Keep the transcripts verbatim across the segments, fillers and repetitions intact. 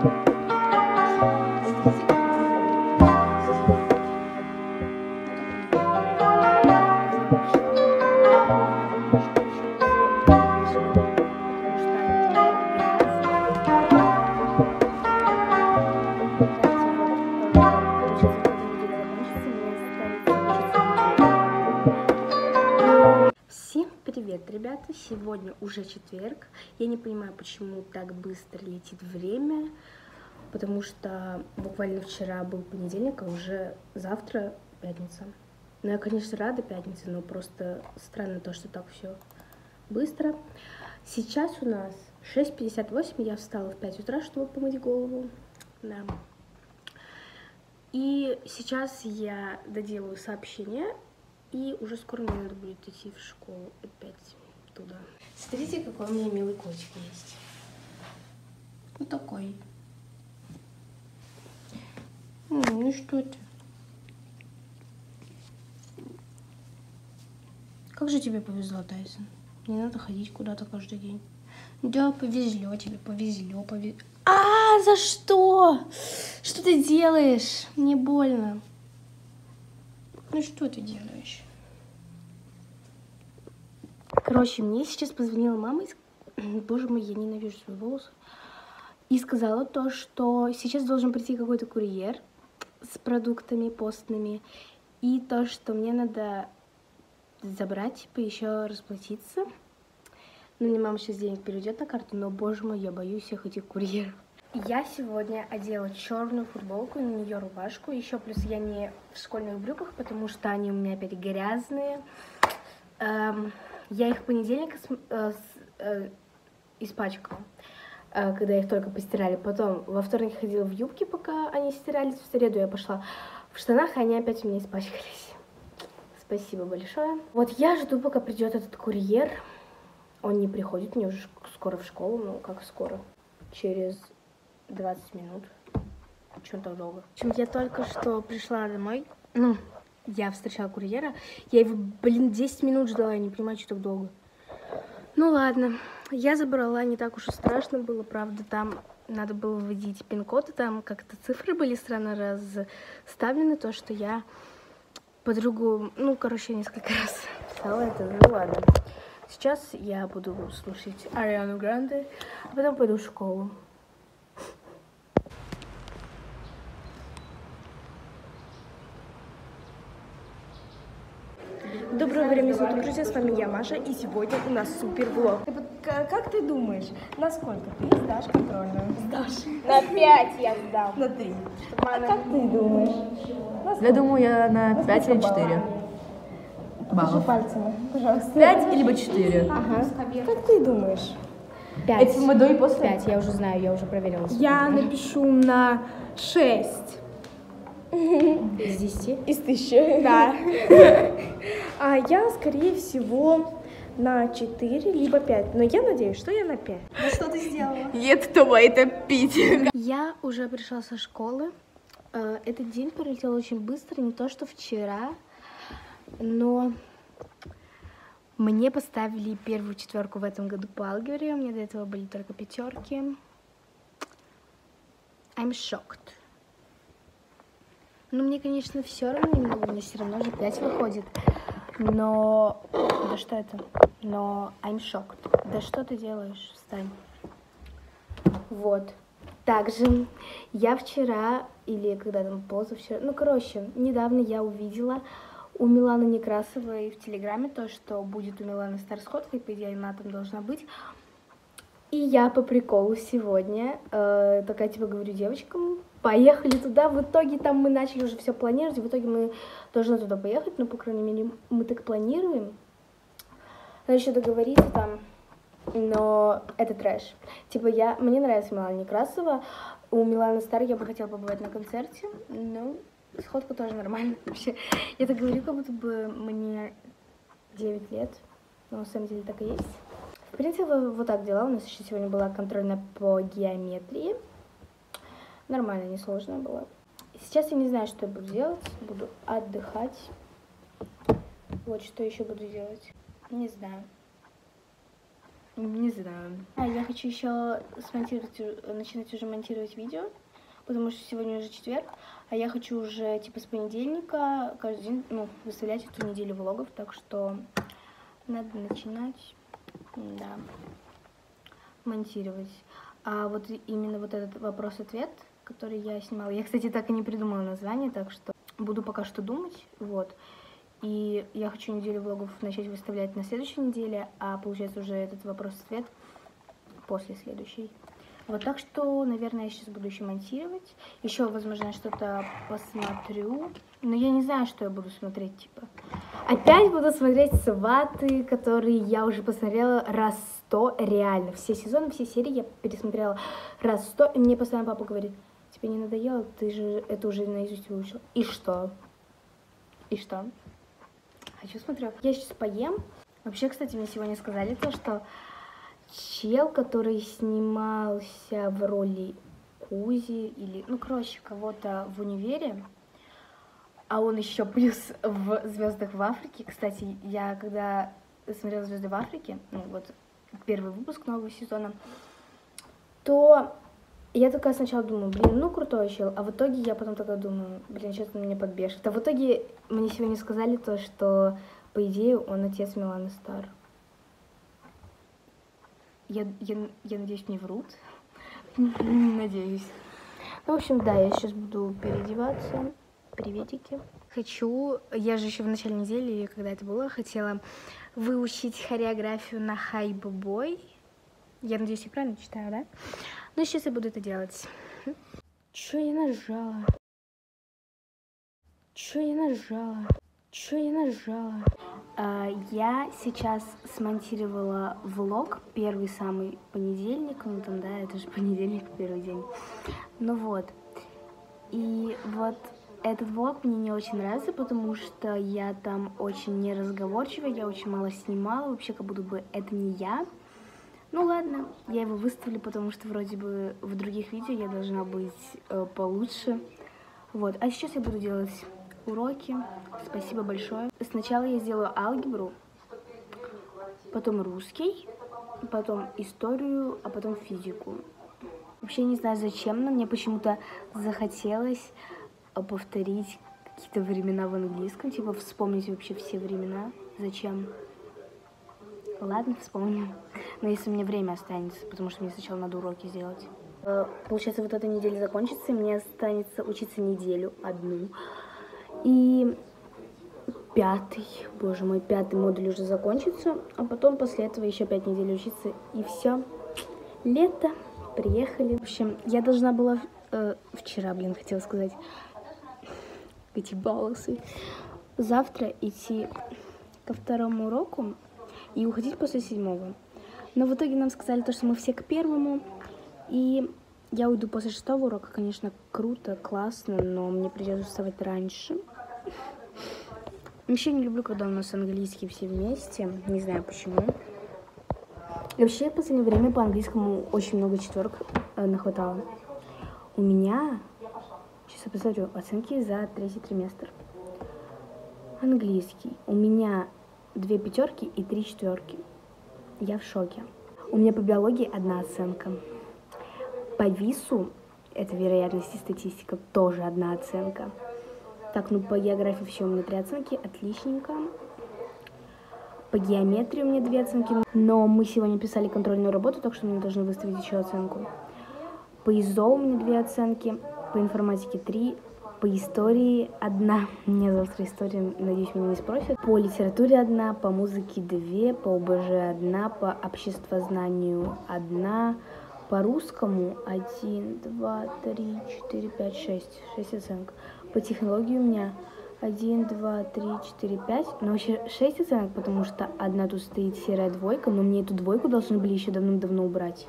Привет, ребята! Сегодня уже четверг. Я не понимаю, почему так быстро летит время, потому что буквально вчера был понедельник, а уже завтра пятница. Ну, я, конечно, рада пятнице, но просто странно то, что так все быстро. Сейчас у нас шесть пятьдесят восемь, я встала в пять утра, чтобы помыть голову. Да. И сейчас я доделаю сообщение. И уже скоро мне надо будет идти в школу опять туда. Смотрите, какой у меня милый котик есть. Вот такой. Ну что ты? Как же тебе повезло, Тайсон? Не надо ходить куда-то каждый день. Да, повезло тебе, повезло, повезло. А, за что? Что ты делаешь? Мне больно. Ну что ты делаешь? Короче, мне сейчас позвонила мама, и... боже мой, я ненавижу свои волосы, и сказала то, что сейчас должен прийти какой-то курьер с продуктами постными, и то, что мне надо забрать, типа, еще расплатиться. Ну, мне мама сейчас денег переведет на карту, но, боже мой, я боюсь всех этих курьеров. Я сегодня одела черную футболку, на нее рубашку, еще плюс я не в школьных брюках, потому что они у меня опять грязные. Эм, я их в понедельник э, э, испачкала, э, когда их только постирали. Потом во вторник ходила в юбке, пока они стирались. В среду я пошла в штанах, и они опять у меня испачкались. Спасибо большое. Вот я жду, пока придет этот курьер. Он не приходит, мне уже скоро в школу, ну как скоро, через двадцать минут. Чего так долго? В общем, я только что пришла домой. Ну, я встречала курьера. Я его, блин, десять минут ждала. Я не понимаю, что так долго. Ну ладно. Я забрала. Не так уж и страшно было. Правда, там надо было вводить пин-код. И там как-то цифры были странно расставлены. То, что я подругу... Ну, короче, несколько раз писала это. Ну ладно. Сейчас я буду слушать Ариану Гранде. А потом пойду в школу. Доброго времени суток, друзья, с вами я, Маша, и сегодня у нас супер влог. Ты, как ты думаешь, на сколько ты сдашь контрольную? Сдашь? На пять я сдам. На три. А как ты думаешь? Я думаю, я на пять или четыре. Покажи пальцами, пожалуйста. пять либо четыре. Ага. Как ты думаешь? пять. Это мы до и после? пять, я уже знаю, я уже проверила. Я напишу на шесть. Из десяти? Из тысячи. Да. А я, скорее всего, на четыре, либо пять. Но я надеюсь, что я на пять. Ну что ты сделала? Ед това это пить. Я уже пришла со школы. Этот день пролетел очень быстро, не то что вчера, но мне поставили первую четверку в этом году по алгебре. У меня до этого были только пятерки. I'm shocked. Ну, мне, конечно, все равно немного, мне все равно же пять выходит. Но... Да что это? Но I'm shocked. Да что ты делаешь? Встань. Вот. Также я вчера, или когда там позавчера, ну, короче, недавно я увидела у Миланы Некрасовой в Телеграме то, что будет у Миланы старсходка, и, по идее, она там должна быть. И я по приколу сегодня э, такая, типа, говорю девочкам, поехали туда. В итоге там мы начали уже все планировать, и в итоге мы должны туда поехать, ну, по крайней мере, мы так планируем. Надо еще договориться там, но это трэш. Типа, я, мне нравится Милана Некрасова, у Миланы Стар я бы хотела побывать на концерте, но сходка тоже нормально вообще. Я так говорю, как будто бы мне девять лет, но на самом деле так и есть. В принципе, вот так дела. У нас еще сегодня была контрольная по геометрии. Нормально, несложная была. Сейчас я не знаю, что я буду делать. Буду отдыхать. Вот что еще буду делать. Не знаю. Не знаю. А я хочу еще смонтировать, начинать уже монтировать видео, потому что сегодня уже четверг, а я хочу уже типа с понедельника каждый день, ну, выставлять эту неделю влогов, так что надо начинать, да, монтировать. А вот именно вот этот вопрос-ответ, который я снимала, я, кстати, так и не придумала название, так что буду пока что думать, вот. И я хочу неделю влогов начать выставлять на следующей неделе, а получается уже этот вопрос-ответ после следующей. Вот, так что, наверное, я сейчас буду еще монтировать. Еще, возможно, я что-то посмотрю. Но я не знаю, что я буду смотреть, типа. Опять буду смотреть «Сваты», которые я уже посмотрела раз сто, реально. Все сезоны, все серии я пересмотрела раз сто, и мне постоянно папа говорит: тебе не надоело? Ты же это уже наизусть выучил. И что? И что? Хочу смотрю. Я сейчас поем. Вообще, кстати, мне сегодня сказали то, что чел, который снимался в роли Кузи или, ну, короче, кого-то в универе, а он еще плюс в «Звездах в Африке». Кстати, я когда смотрела «Звезды в Африке», ну, вот первый выпуск нового сезона, то я такая сначала думаю, блин, ну, крутой чел, а в итоге я потом такая думаю, блин, что-то меня подбешивает. А в итоге мне сегодня сказали то, что, по идее, он отец Миланы Стар. Я, я, я надеюсь, не врут. Надеюсь. Ну, в общем, да, я сейчас буду переодеваться. Приветики. Хочу, я же еще в начале недели, когда это было, хотела выучить хореографию на Хайп Бой. Я надеюсь, я правильно читаю, да? Ну, сейчас я буду это делать. Че я нажала? Че я нажала? Че я нажала? А, я сейчас смонтировала влог, первый самый понедельник, ну там, да, это же понедельник, первый день. Ну вот, и вот этот влог мне не очень нравится, потому что я там очень неразговорчивая, я очень мало снимала, вообще как будто бы это не я. Ну ладно, я его выставлю, потому что вроде бы в других видео я должна быть э, получше. Вот, а сейчас я буду делать уроки. Спасибо большое. Сначала я сделаю алгебру, потом русский, потом историю, а потом физику. Вообще не знаю зачем, но мне почему-то захотелось повторить какие-то времена в английском, типа вспомнить вообще все времена. Зачем? Ладно, вспомню. Но если у меня время останется, потому что мне сначала надо уроки сделать. Получается, вот эта неделя закончится, и мне останется учиться неделю одну. И пятый, боже мой, пятый модуль уже закончится, а потом после этого еще пять недель учиться, и все. Лето, приехали. В общем, я должна была э, вчера, блин, хотела сказать, эти волосы, завтра идти ко второму уроку и уходить после седьмого. Но в итоге нам сказали то, что мы все к первому, и я уйду после шестого урока. Конечно, круто, классно, но мне придется вставать раньше. Вообще не люблю, когда у нас английский все вместе, не знаю почему. И вообще в последнее время по английскому очень много четверок э, нахватало. У меня, сейчас я посмотрю, оценки за третий триместр. Английский. У меня две пятерки и три четверки. Я в шоке. У меня по биологии одна оценка. По ВИСу, это вероятность и статистика, тоже одна оценка. Так, ну по географии все у меня три оценки, отличненько. По геометрии у меня две оценки, но мы сегодня писали контрольную работу, так что мне должны выставить еще оценку. По ИЗО у меня две оценки, по информатике три, по истории одна. У меня завтра история, надеюсь, меня не спросят. По литературе одна, по музыке две, по ОБЖ одна, по обществознанию одна, по русскому один, два, три, четыре, пять, шесть. шесть оценок. По технологии у меня один, два, три, четыре, пять. Но вообще шесть оценок, потому что одна тут стоит серая двойка, но мне эту двойку должны были еще давным-давно убрать.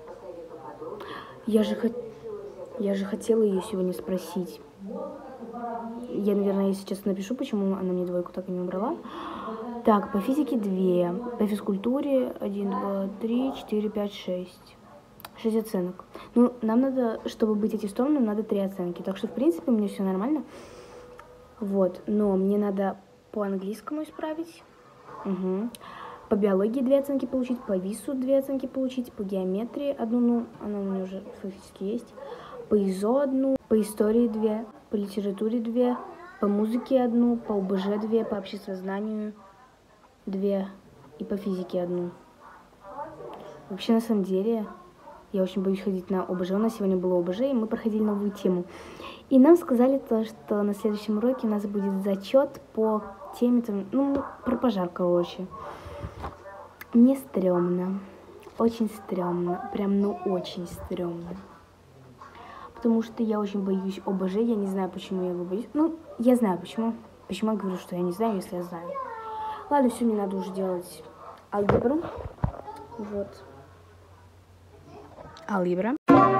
Я же, хот... Я же хотела ее сегодня спросить. Я, наверное, сейчас напишу, почему она мне двойку так и не убрала. Так, по физике две, по физкультуре один, два, три, четыре, пять, шесть. шесть оценок. Ну, нам надо, чтобы быть аттестованным, нам надо три оценки. Так что, в принципе, у меня все нормально. Вот, но мне надо по английскому исправить. Угу. по биологии две оценки получить, по ВИСу две оценки получить, по геометрии одну, ну, она у меня уже фактически есть, по ИЗО одну, по истории две, по литературе две, по музыке одну, по ОБЖ две, по обществознанию две и по физике одну. Вообще, на самом деле, я очень боюсь ходить на ОБЖ. У нас сегодня было ОБЖ, и мы проходили новую тему. И нам сказали то, что на следующем уроке у нас будет зачет по теме, там, ну, про пожар, короче. Мне стрёмно. Очень стрёмно. Прям, ну, очень стрёмно. Потому что я очень боюсь ОБЖ. Я не знаю, почему я его боюсь. Ну, я знаю, почему. Почему я говорю, что я не знаю, если я знаю. Ладно, все, мне надо уже делать алгебру. Вот. Алгебра.